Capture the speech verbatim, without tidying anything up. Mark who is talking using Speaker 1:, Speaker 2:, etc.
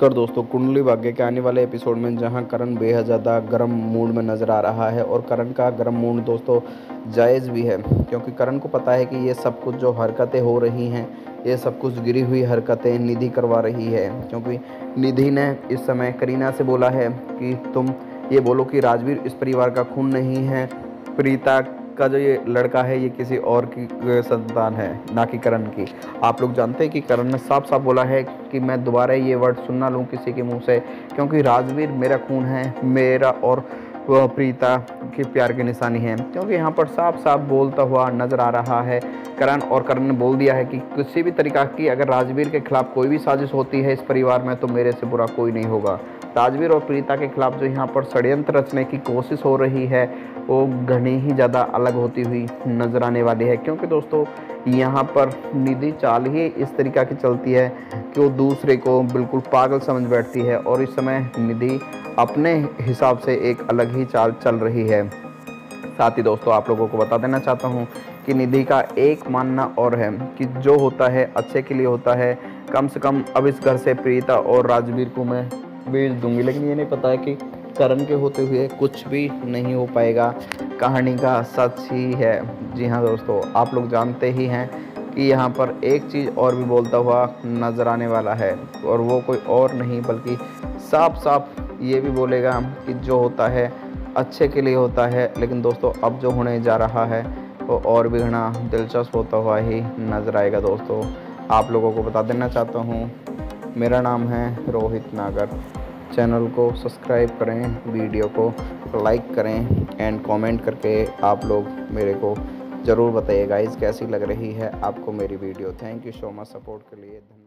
Speaker 1: नमस्कार दोस्तों, कुंडली भाग्य के आने वाले एपिसोड में जहां करण बेहद ज़्यादा गर्म मूड में नज़र आ रहा है और करण का गर्म मूड दोस्तों जायज़ भी है, क्योंकि करण को पता है कि ये सब कुछ जो हरकतें हो रही हैं, ये सब कुछ गिरी हुई हरकतें निधि करवा रही है। क्योंकि निधि ने इस समय करीना से बोला है कि तुम ये बोलो कि राजवीर इस परिवार का खून नहीं है, प्रीता का जो ये लड़का है ये किसी और की संतान है, ना कि करण की। आप लोग जानते हैं कि करण ने साफ साफ बोला है कि मैं दोबारा ये वर्ड सुन ना लूँ किसी के मुंह से, क्योंकि राजवीर मेरा खून है, मेरा और वह प्रीता के प्यार की निशानी है। क्योंकि यहाँ पर साफ साफ बोलता हुआ नजर आ रहा है करण, और करण ने बोल दिया है कि किसी भी तरीका की अगर राजवीर के खिलाफ कोई भी साजिश होती है इस परिवार में तो मेरे से बुरा कोई नहीं होगा। राजवीर और प्रीता के खिलाफ जो यहाँ पर षड्यंत्र रचने की कोशिश हो रही है वो घनी ही ज़्यादा अलग होती हुई नजर आने वाली है। क्योंकि दोस्तों यहाँ पर निधि चाल ही इस तरीक़ा की चलती है कि वो दूसरे को बिल्कुल पागल समझ बैठती है, और इस समय निधि अपने हिसाब से एक अलग ही चाल चल रही है। साथ ही दोस्तों आप लोगों को बता देना चाहता हूँ कि निधि का एक मानना और है कि जो होता है अच्छे के लिए होता है। कम से कम अब इस घर से प्रीता और राजवीर को मैं भेज दूंगी, लेकिन ये नहीं पता है कि करण के होते हुए कुछ भी नहीं हो पाएगा। कहानी का सच ही है। जी हाँ दोस्तों, आप लोग जानते ही हैं कि यहाँ पर एक चीज़ और भी बोलता हुआ नज़र आने वाला है, और वो कोई और नहीं बल्कि साफ साफ ये भी बोलेगा कि जो होता है अच्छे के लिए होता है। लेकिन दोस्तों अब जो होने जा रहा है वो और भी घना दिलचस्प होता हुआ ही नज़र आएगा। दोस्तों आप लोगों को बता देना चाहता हूँ, मेरा नाम है रोहित नागर। चैनल को सब्सक्राइब करें, वीडियो को लाइक करें एंड कमेंट करके आप लोग मेरे को ज़रूर बताइए गाइस कैसी लग रही है आपको मेरी video. Thank you so much support के लिए। धन्यवाद।